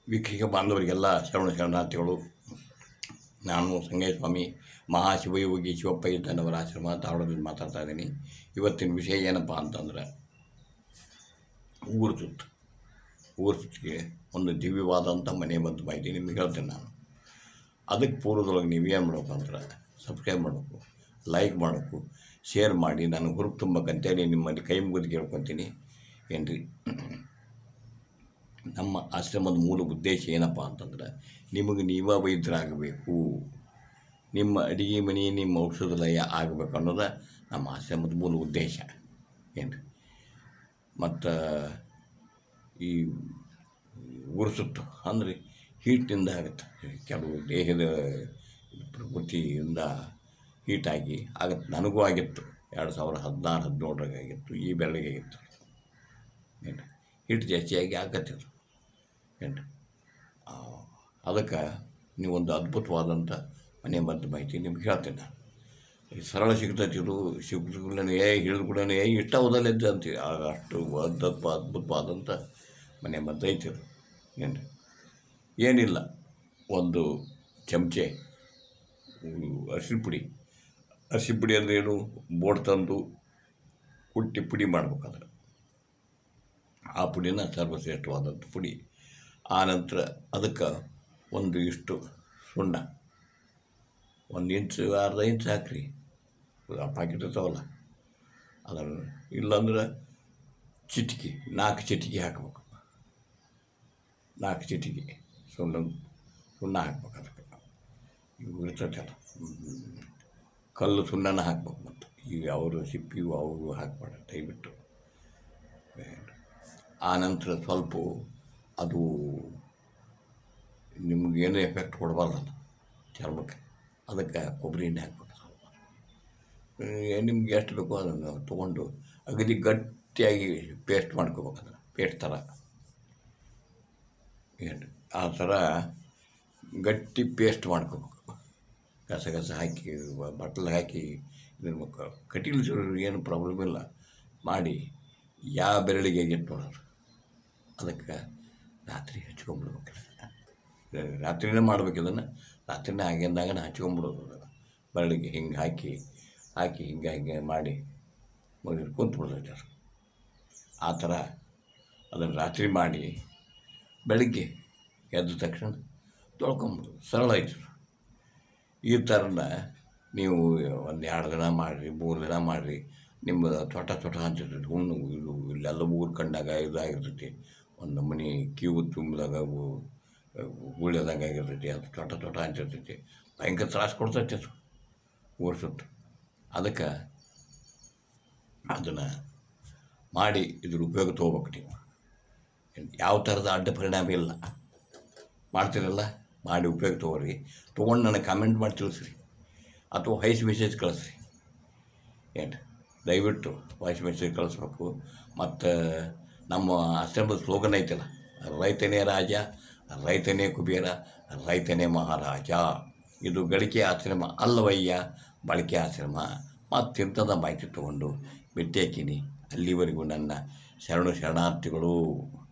ವೀಕ್ಷಕ ಬಾಂಧವರಿಗೆಲ್ಲ ಶರಣಾರ್ಥಿಗಳು. ನಾನು ಸಂಗಯ್ಯಸ್ವಾಮಿ ಮಹಾಶಿವಯೋಗಿ ಶಿವಪ್ಪ ಇದ್ದನವರ ಆಶ್ರಮ ಧಾರವಾಡದಿಂದ ಮಾತಾಡ್ತಾ ಇದ್ದೀನಿ. ಇವತ್ತಿನ ವಿಷಯ ಏನಪ್ಪ ಅಂತಂದ್ರೆ ಊರು ಸುತ್ತಿಗೆ ಒಂದು ದಿವ್ಯವಾದಂಥ ಮನೆ ಬಂದು ಮಾಹಿತಿ ನಿಮಗೆ ಹೇಳ್ತೇನೆ ನಾನು. ಅದಕ್ಕೆ ಪೂರ್ವದೊಳಗೆ ನೀವೇನು ಮಾಡ್ಬೇಕು ಅಂದ್ರೆ ಸಬ್ಸ್ಕ್ರೈಬ್ ಮಾಡಬೇಕು, ಲೈಕ್ ಮಾಡಬೇಕು, ಶೇರ್ ಮಾಡಿ ನಾನು ಹುರುಪು ತುಂಬಕ್ಕಂತೇಳಿ ನಿಮ್ಮಲ್ಲಿ ಕೈ ಮುಗಿದು ಕೇಳ್ಕೊತೀನಿ. ಏನು ರೀ, ನಮ್ಮ ಆಶ್ರಮದ ಮೂಲ ಉದ್ದೇಶ ಏನಪ್ಪ ಅಂತಂದ್ರೆ ನಿಮಗೆ ನೀವೇ ವೈದ್ಯರಾಗಬೇಕು, ನಿಮ್ಮ ಅಡುಗೆ ಮನೆ ನಿಮ್ಮ ಔಷಧಾಲಯ ಆಗಬೇಕು ಅನ್ನೋದು ನಮ್ಮ ಆಶ್ರಮದ ಮೂಲ ಉದ್ದೇಶ. ಏನು ರೀ, ಮತ್ತು ಈ ಉರಿಸುತ್ತು ಅಂದರೆ ಹೀಟಿನಿಂದ ಆಗುತ್ತೆ. ಕೆಲವು ದೇಹದ ಪ್ರಕೃತಿಯಿಂದ ಹೀಟಾಗಿ ಆಗುತ್ತೆ. ನನಗೂ ಆಗಿತ್ತು 2016-17 ಆಗಿತ್ತು, ಈ ಬೆಳಗ್ಗೆ ಆಗಿತ್ತು. ಏನು ಹೀಟ್ ಜಾಸ್ತಿಯಾಗಿ ಆಗತ್ತಿದ್ರು. ಏನು ಅದಕ್ಕೆ ನೀವೊಂದು ಅದ್ಭುತವಾದಂಥ ಮನೆ ಮದ್ದು ಮಾಹಿತಿ ನಿಮ್ಗೆ ಹೇಳ್ತೀನಿ ನಾನು. ಸರಳ ಸಿಗ್ತೈತಿ, ಇದು ಸಿಗ್ಲೇ ಹಿಡಿದು ಕೂಡ ಇಷ್ಟ ಓದಲಿದ್ದ ಅಂತೀವಿ. ಅಷ್ಟು ಅದ್ಭುತವಾದಂಥ ಮನೆ ಮದ್ದು ಐತಿರು. ಏನು ಏನಿಲ್ಲ, ಒಂದು ಚಮಚೆ ಅರಿಶಿನ ಪುಡಿ ಅಂದರೆ ಏನು, ಬೋಟ್ ತಂದು ಕುಟ್ಟಿ ಪುಡಿ ಮಾಡ್ಬೇಕಾದ್ರೆ ಆ ಪುಡಿನ ಸರ್ವಶ್ರೇಷ್ಠವಾದಂಥ ಪುಡಿ. ಆನಂತರ ಅದಕ್ಕೆ ಒಂದು ಇಷ್ಟು ಸುಣ್ಣ, 1 ಇಂಚು ಅರ್ಧ ಇಂಚು ಹಾಕ್ರಿ. ಆ ಪ್ಯಾಕೆಟ್ ಇರ್ತಾವಲ್ಲ ಅದನ್ನು, ಇಲ್ಲಾಂದ್ರೆ ಚಿಟಿಕೆ 4 ಚಿಟಿಕೆ ಹಾಕ್ಬೇಕು. 4 ಚಿಟಿಕೆ ಸುಣ್ಣ ಹಾಕ್ಬೇಕು. ಅದಕ್ಕೆ ಇವು ಇರ್ತೈತಲ್ಲ ಕಲ್ಲು ಸುಣ್ಣನ ಹಾಕ್ಬೇಕು. ಮತ್ತು ಈಗ ಅವರು ಸಿಪ್ಪಿ ಅವರು ಹಾಕ್ಬಾರ್ದು ದಯವಿಟ್ಟು. ಆನಂತರ ಸ್ವಲ್ಪ ಅದು ನಿಮಗೇನು ಎಫೆಕ್ಟ್ ಕೊಡಬಾರ್ದಲ್ಲ ಚರ್ಮಕ್ಕೆ, ಅದಕ್ಕೆ ಕೊಬ್ಬರಿ ಎಣ್ಣೆ ಹಾಕ್ಬೇಕು. ಸ್ವಲ್ಪ ನಿಮ್ಗೆ ಎಷ್ಟು ಬೇಕೋ ಅದನ್ನು ತೊಗೊಂಡು ಅಗದಿ ಗಟ್ಟಿಯಾಗಿ ಪೇಸ್ಟ್ ಮಾಡ್ಕೋಬೇಕು. ಅದನ್ನು ಪೇಸ್ಟ್ ಥರ ಏನು ಆ ಥರ ಗಟ್ಟಿ ಪೇಸ್ಟ್ ಮಾಡ್ಕೋಬೇಕು. ಗಸ ಹಾಕಿ ಬಟ್ಲು ಹಾಕಿ ಇದಿರ್ಬೇಕು. ಕಟೀಲು ಏನು ಪ್ರಾಬ್ಲಮ್ ಇಲ್ಲ ಮಾಡಿ ಯಾವ ಬೆರಳಿಗೆ ಗೆಟ್ಟು ನೋಡೋರು ಅದಕ್ಕೆ ರಾತ್ರಿ ಹಚ್ಕೊಂಡ್ಬಿಡ್ಬೇಕು. ರಾತ್ರಿನೇ ಮಾಡ್ಬೇಕು. ಇದನ್ನು ರಾತ್ರಿನೇ ಆಗಿಂದಾಗ ಹಚ್ಕೊಂಡ್ಬಿಡೋದು. ಅದನ್ನು ಬೆರಳಿಗೆ ಹಿಂಗೆ ಹಾಕಿ ಹಿಂಗೆ ಮಾಡಿ ಕುಂತ್ಬಿಡ್ತೈತೆ ಅದು. ಆ ಥರ ಅದನ್ನು ರಾತ್ರಿ ಮಾಡಿ ಬೆಳಗ್ಗೆ ಎದ್ದ ತಕ್ಷಣ ತೊಳ್ಕೊಂಬಿಡೋದು. ಸರಳ ಐತೆ. ಈ ಥರನ ನೀವು 1-2 ದಿನ ಮಾಡಿರಿ, 3 ದಿನ ಮಾಡಿರಿ. ನಿಮ್ಮ ಚೊಟ ಅಂತಿರ್ತೈತಿ. ಹುಣ್ಣು ಇದು ಇಲ್ಲೆಲ್ಲ ಊರ್ಕಂಡಾಗ ಇದಾಗಿರ್ತೈತಿ. ಒಂದು ಮನೆ ಕ್ಯೂ ತುಂಬಿದಾಗ ಉಳಿಯೋದಾಗ ಆಗಿರ್ತೈತಿ. ಅದು ಚೊಟ ಅಂತಿರ್ತೈತಿ. ಭಯಂಕರ ತ್ರಾಸು ಕೊಡ್ತೈತಿ ಅದು ಓಡಿಸುತ್ತೆ. ಅದಕ್ಕೆ ಅದನ್ನು ಮಾಡಿ ಇದ್ರ ಉಪಯೋಗ ತೊಗೋಬೇಕು. ನೀವು ಯಾವ ಥರದ ಅಡ್ಡ ಪರಿಣಾಮ ಇಲ್ಲ. ಮಾಡ್ತೀರಲ್ಲ, ಮಾಡಿ ಉಪಯೋಗ ತೊಗೊಳ್ರಿ. ತೊಗೊಂಡು ನನಗೆ ಕಾಮೆಂಟ್ ಮಾಡಿ ತಿಳಿಸ್ರಿ, ಅಥವಾ ವಾಯ್ಸ್ ಮೆಸೇಜ್ ಕಳಿಸ್ರಿ. ಏನು ದಯವಿಟ್ಟು ವಾಯ್ಸ್ ಮೆಸೇಜ್ ಕಳಿಸ್ಬೇಕು. ಮತ್ತು ನಮ್ಮ ಆಶ್ರಮದ ಸ್ಲೋಗನ್ ಐತಲ್ಲ, ರೈತನೇ ರಾಜ, ರೈತನೇ ಕುಬೇರ, ರೈತನೇ ಮಹಾರಾಜ. ಇದು ಗಳಿಕೆ ಆಶ್ರಮ ಅಲ್ಲವಯ್ಯ, ಬಳಕೆ ಆಶ್ರಮ. ಮತ್ತಿಂಥದ ಮಾಹಿತಿ ತೊಗೊಂಡು ಭೇಟಿ ಹಾಕೀನಿ. ಅಲ್ಲಿವರೆಗೂ ನನ್ನ ಶರಣಾರ್ಥಿಗಳು.